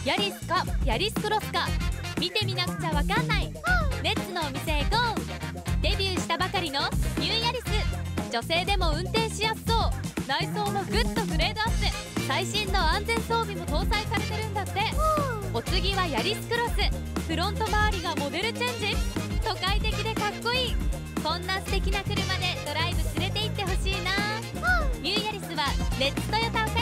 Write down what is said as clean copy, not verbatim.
ヤリスかヤリスクロスか見てみなくちゃわかんない。レッツのお店へ GO！ デビューしたばかりのニューヤリス、女性でも運転しやすそう。内装もグッとグレードアップ、最新の安全装備も搭載されてるんだって。お次はヤリスクロス、フロント周りがモデルチェンジ、都会的でかっこいい。こんな素敵な車でドライブ連れて行ってほしいな。ニューヤリスはレッツトヨタ